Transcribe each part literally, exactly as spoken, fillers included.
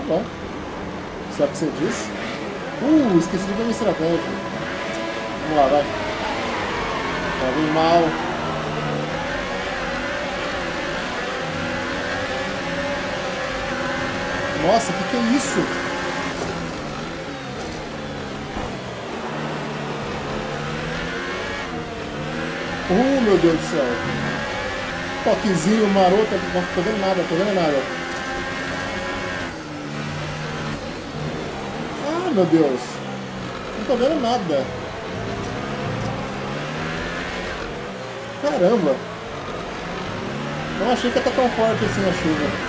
bom. Sabe o que você disse? Uh, esqueci de ver minha estratégia. Vamos lá, vai. Tá bem mal. Nossa, o que, que é isso? Uh, meu Deus do céu. Toquezinho maroto. Não tô vendo nada, tô vendo nada. Ah, meu Deus. Não tô vendo nada. Caramba. Não achei que ia estar tão forte assim a chuva.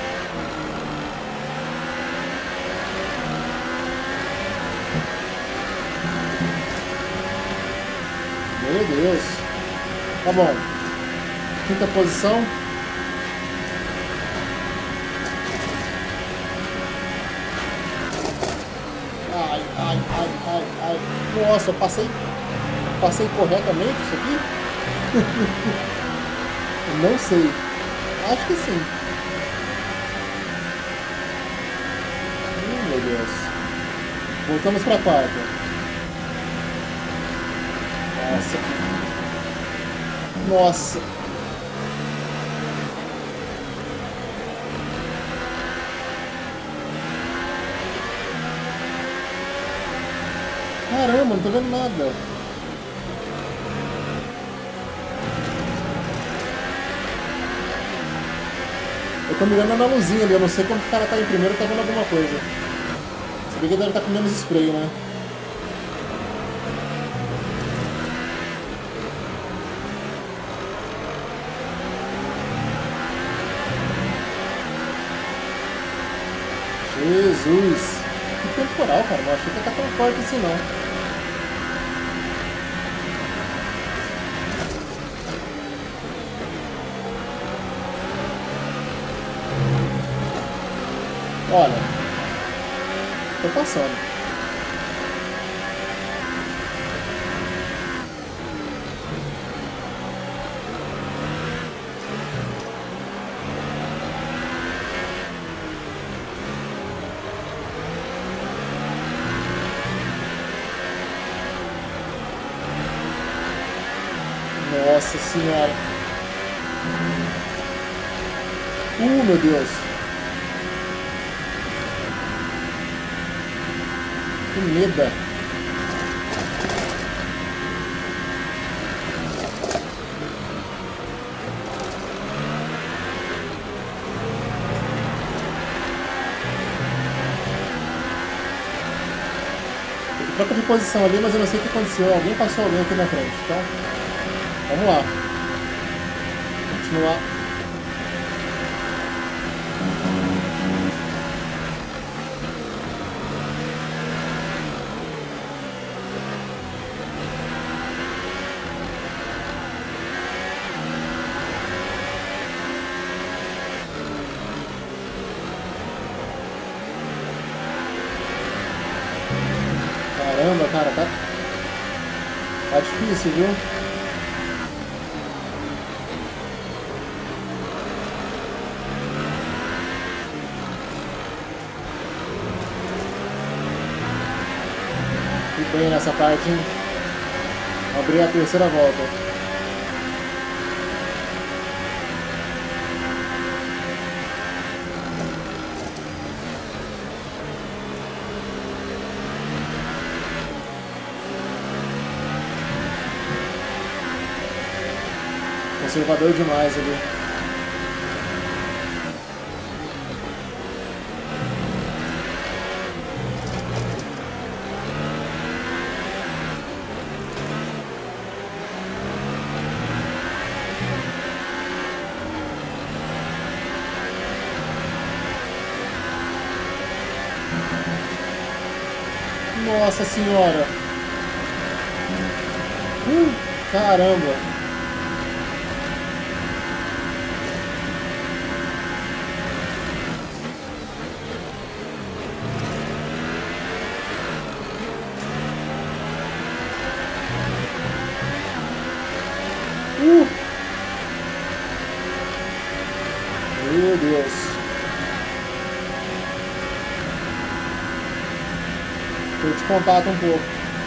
Meu Deus. Tá bom. Quinta posição. Ai, ai, ai, ai, ai. Nossa, eu passei. Passei corretamente isso aqui? Não sei. Acho que sim. Hum, meu Deus. Voltamos pra quarta. Nossa. Nossa. Caramba, não tô vendo nada. Eu tô mirando na luzinha ali, eu não sei quando o cara tá em primeiro, tá vendo alguma coisa. Você vê que ele deve estar com menos spray, né? Jesus! Que temporal, cara. Não achei que ia estar tão forte assim, não. Olha. Tô passando. Nossa senhora. Uh, meu Deus. Que medo. Troca de posição ali, mas eu não sei o que aconteceu. Alguém passou alguém aqui na frente, então... Vamos lá. Continuar. Caramba, cara, tá... Tá difícil, viu? Bem nessa parte, hein? Abrir a terceira volta. Conservador demais ali. Nossa senhora! Uh, caramba! Uh! Meu Deus! contato um pouco.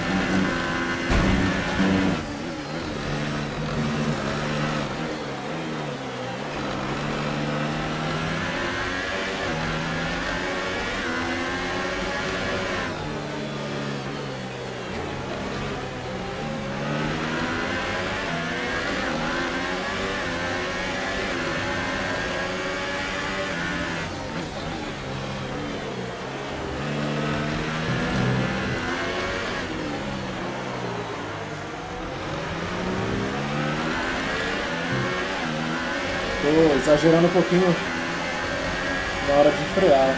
Tô exagerando um pouquinho na hora de frear.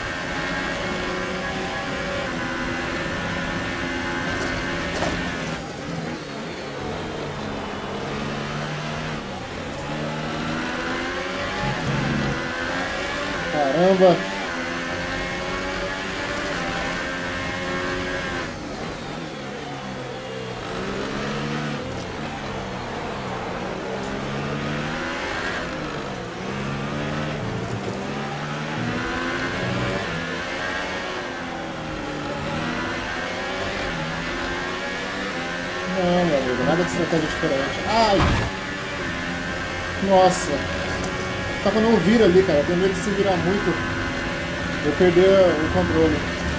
Caramba! Não, meu amigo, nada de estratégia diferente. Ai! Nossa! Tá quando eu viro ali, cara. Eu tenho medo de se virar muito. Eu perder o controle.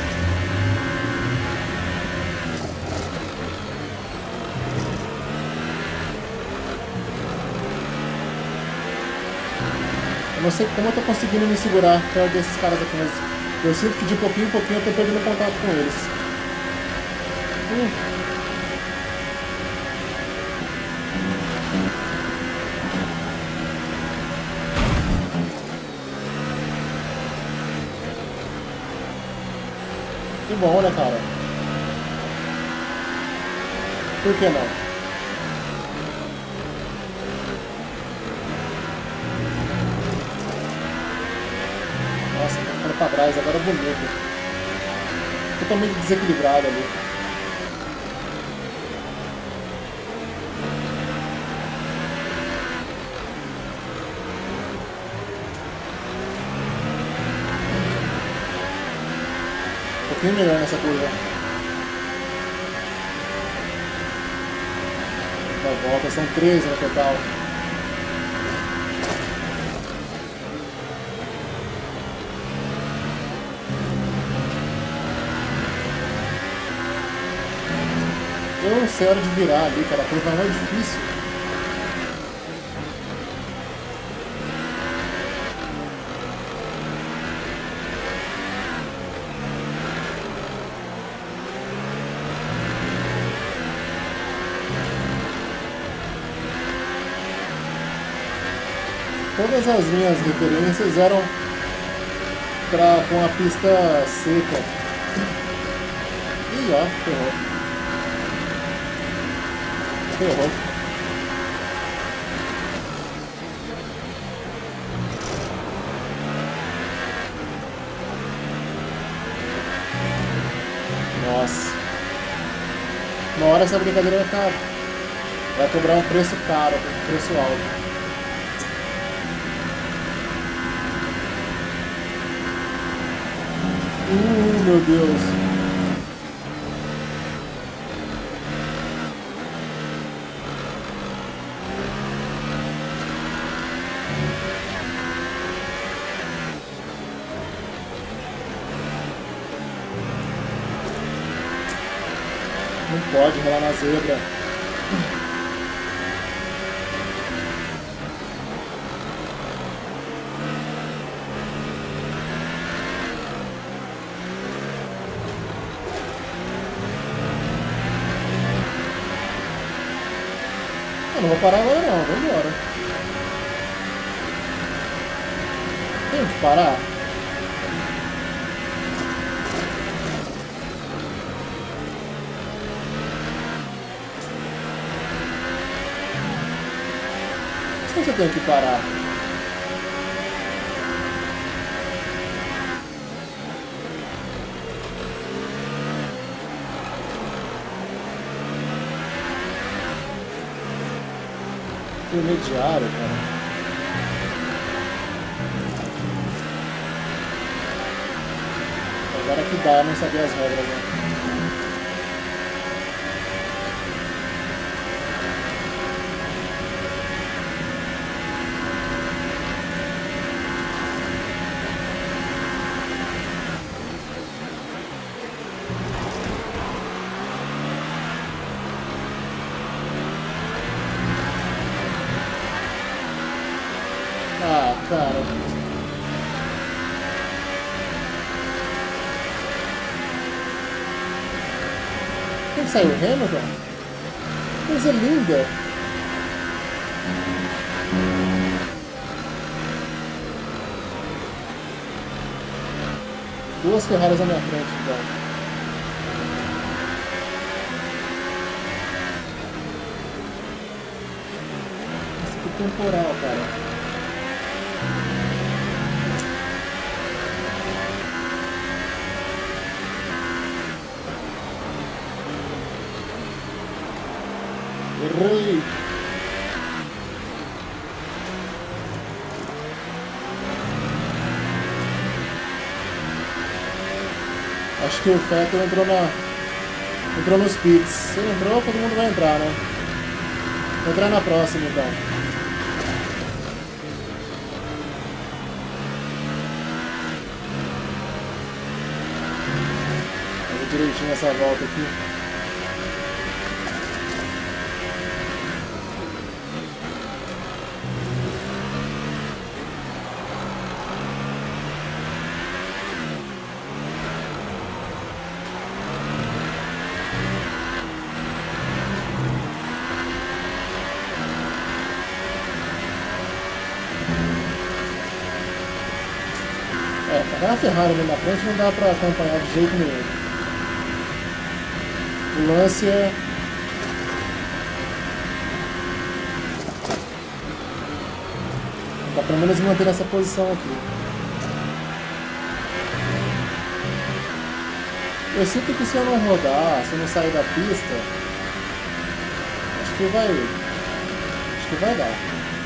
Eu não sei como eu tô conseguindo me segurar perto desses caras aqui, mas eu sinto que de pouquinho em pouquinho eu tô perdendo contato com eles. Hum. Que bom, né, cara? Por que não? Nossa, tá ficando pra trás, agora é bonito. Totalmente desequilibrado ali. Um pouquinho melhor nessa curva. Da volta são treze no total. Eu não sei a hora de virar ali, cara. A curva não é difícil. Todas as minhas referências eram pra, com a pista seca. Ih, ó, ferrou. Ferrou. Nossa. Uma hora essa brincadeira vai ficar... vai cobrar um preço caro, um preço alto. Uh, meu Deus. Não pode rolar na zebra. Eu não vou parar agora não, vou embora. Tem que parar? Por que você tem que parar? Intermediário, cara. Agora que dá, eu não sabia as regras, né? cara. Quem saiu? Hamilton? Coisa linda. Duas Ferraris na minha frente, então. Temporal, cara. Errei. Acho que o Vettel entrou na entrou nos pits. Se não entrou, todo mundo vai entrar, né? Vou entrar na próxima, então. Direitinho essa volta aqui. É, tá a Ferrari ali na frente não dá pra acompanhar de jeito nenhum. O lance é... Dá pelo menos manter essa posição aqui. Eu sinto que se eu não rodar, se eu não sair da pista, acho que vai... Acho que vai dar.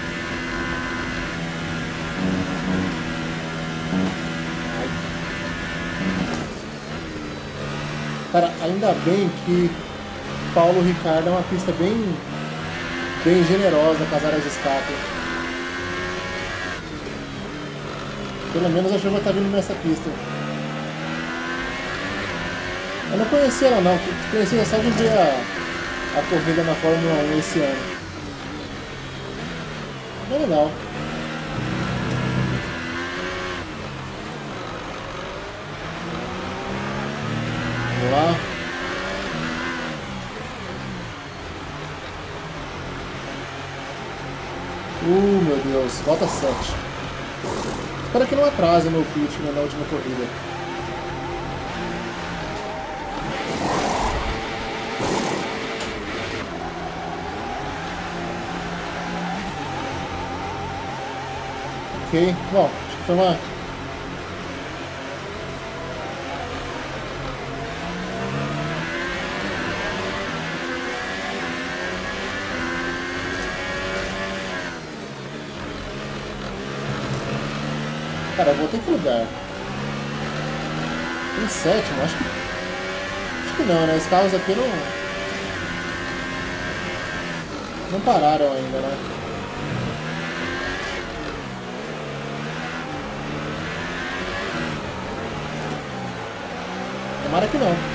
Cara, ainda bem que Paulo Ricciardo é uma pista bem, bem generosa com as áreas de escape. Pelo menos a chuva tá vindo nessa pista. Eu não conhecia ela não, conhecia só de ver a, a corrida na Fórmula um esse ano. Bem legal. Vamos lá. Uh, meu Deus, volta sete. Espero que não atrase meu pit na última corrida. Ok, bom, acho que foi uma... Cara, eu voltei pro lugar. Em sétimo, acho que... Acho que não, né? Os carros aqui não... Não pararam ainda, né? Tomara que não.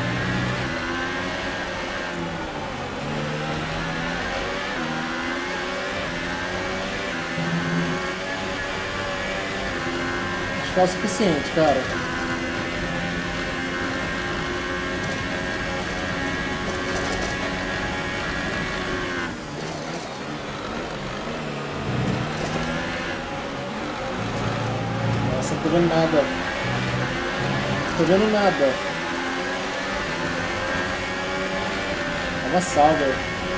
Acho que é o suficiente, cara. Nossa, não tô vendo nada. Não tô vendo nada. É uma salva.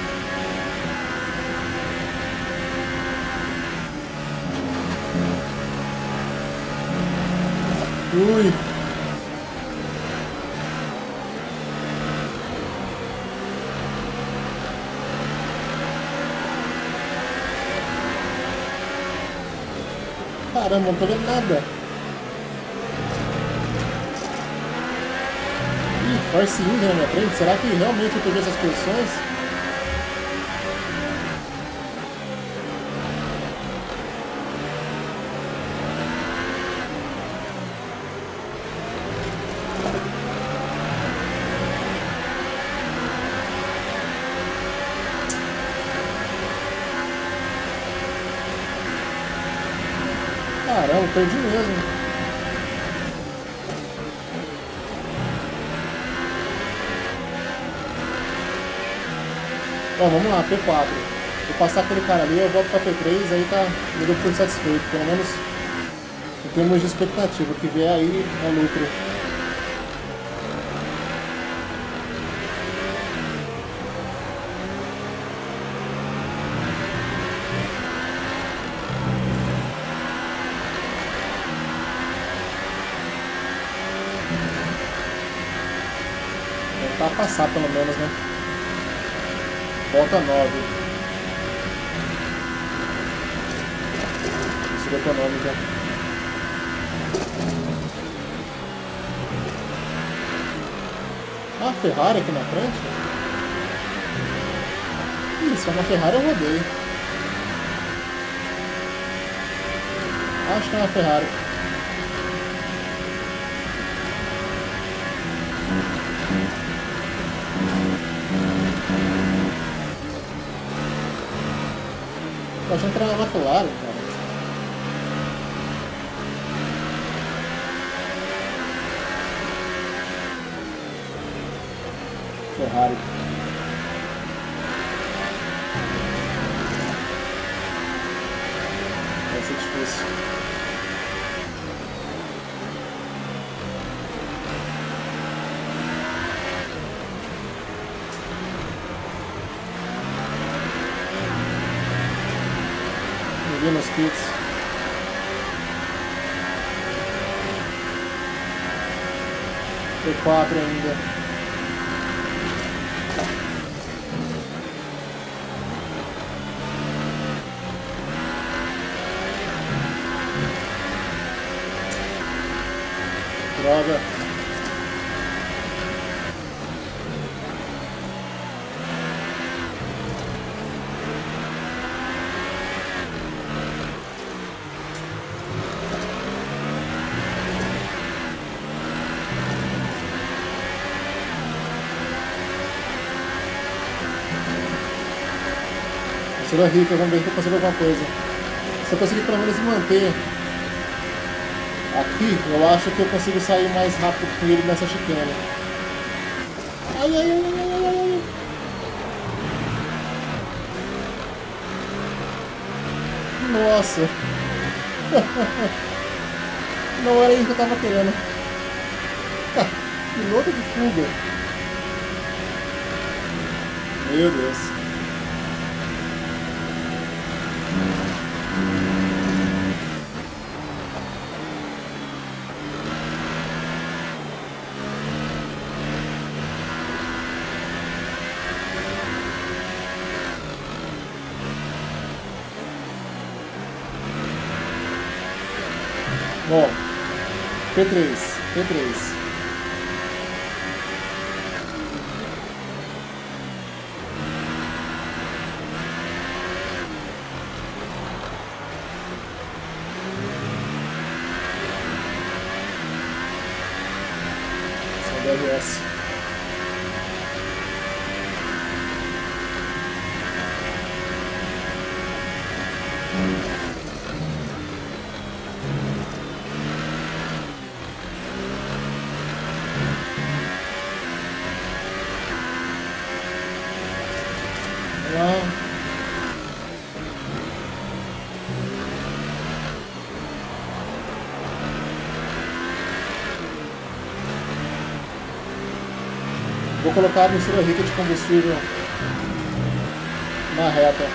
Ui! Caramba, não tô vendo nada. Ih, Force India na minha frente. Será que realmente eu peguei essas posições? Caramba, perdi mesmo. Bom, vamos lá, P quatro. Vou passar aquele cara ali, eu volto pra P três, aí tá, me deu por satisfeito. Pelo menos em termos de expectativa. O que vier aí é lucro. Tentar passar pelo menos, né? Volta nove. Isso é econômica. Ah, Ferrari aqui na frente? Isso, uma Ferrari eu rodei. Acho que é uma Ferrari. Tô achando que era uma McLaren, cara. Ferrari. Vai ser difícil. Me vi nos pits. P quatro ainda. Droga. Será rica, vamos ver se eu consigo alguma coisa. Se eu conseguir pelo menos manter aqui, eu acho que eu consigo sair mais rápido com ele nessa chicane. Ai, ai, ai, ai, ai, ai. Nossa. Não era isso que eu tava querendo. Piloto de fuga. Meu Deus. Bom, P três, P três. São D R S. Vou colocar a mistura rica de combustível na reta.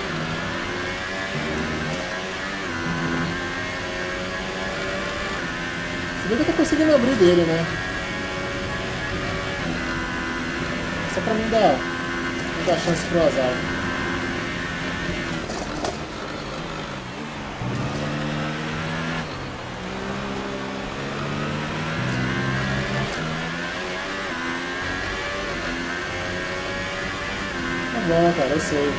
Se bem que eu tô conseguindo abrir dele, né? Só pra mim dar, dar chance pro azar. Bom, cara, eu sei.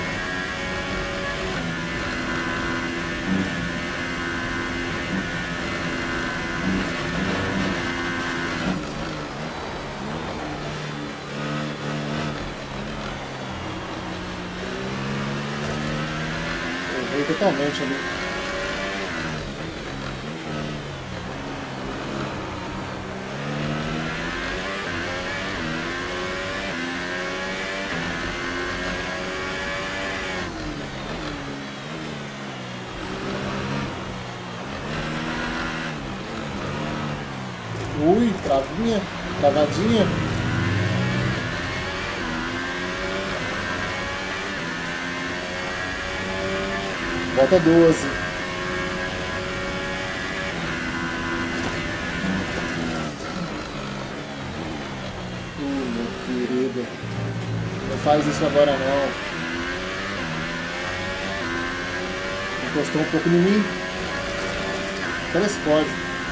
Eu errei totalmente ali. Ui, travinha, travadinha. Volta doze. Uh, meu querido. Não faz isso agora não. Encostou um pouco em mim. Telespode.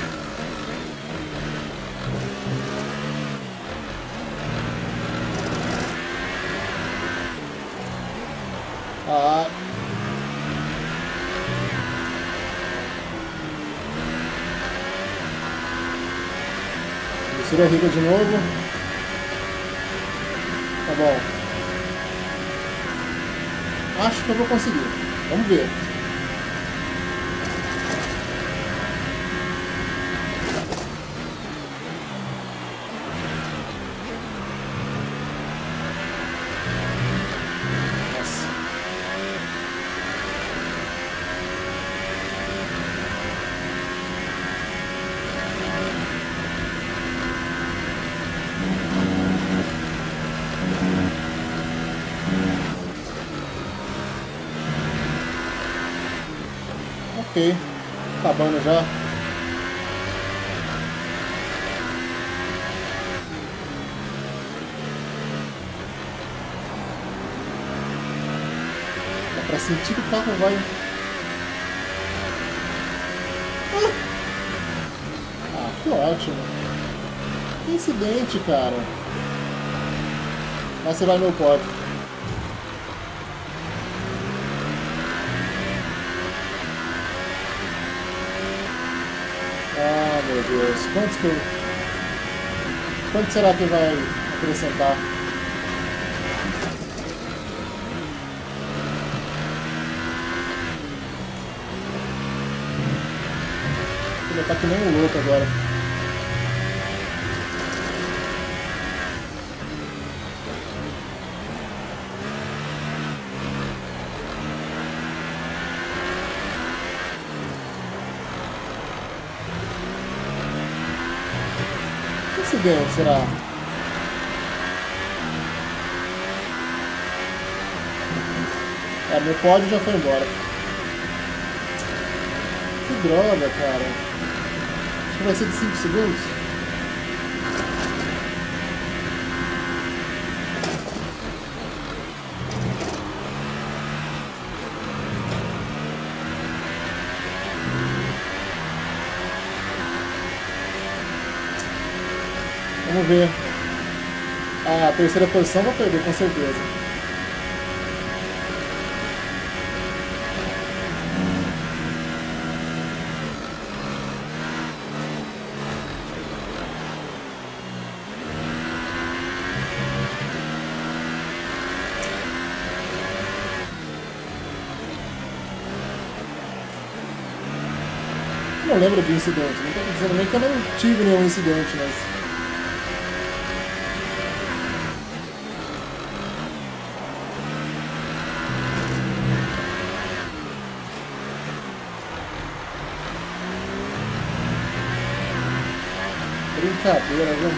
Ah. Mistura a riga de novo. Tá bom. Acho que eu vou conseguir. Vamos ver. Ok, acabando já. Dá pra sentir que o carro vai. Ah, ah que ótimo. Que incidente, cara. Mas você vai no pódio. Ah, meu Deus. Quantos que eu... Quanto será que vai acrescentar? Ele tá que nem um louco agora. Acidente, será? É, meu pódio já foi embora. Que droga, cara. Acho que vai ser de cinco segundos. Vamos ver. A terceira posição vou perder, com certeza. Não lembro de incidente. Não estou dizendo nem que eu não tive nenhum incidente, mas... Brincadeira, viu?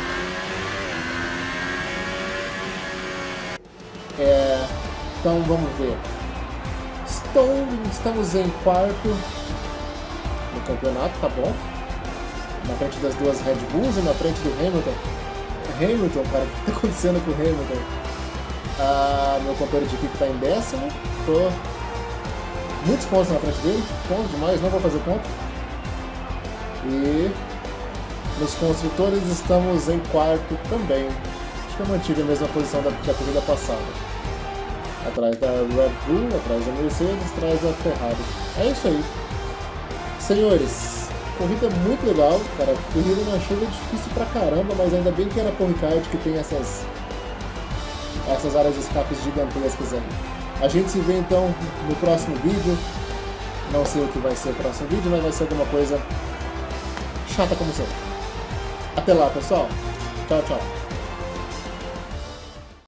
É, então vamos ver. Estou, estamos em quarto no campeonato, tá bom? Na frente das duas Red Bulls e na frente do Hamilton. Hamilton, cara, o que está acontecendo com o Hamilton? Ah, meu companheiro de equipe está em décimo. Tô muitos pontos na frente dele, pontos demais, não vou fazer ponto. E nos construtores estamos em quarto também. Acho que eu mantive a mesma posição da, da corrida passada. Atrás da Red Bull, atrás da Mercedes, atrás da Ferrari. É isso aí. Senhores, corrida muito legal, cara. Corrida na chuva é difícil pra caramba, mas ainda bem que era Paul Ricard que tem essas, essas áreas de escapes gigantescas aí. A gente se vê então no próximo vídeo. Não sei o que vai ser o próximo vídeo, mas vai ser alguma coisa chata como sempre. Até lá, pessoal. Tchau, tchau.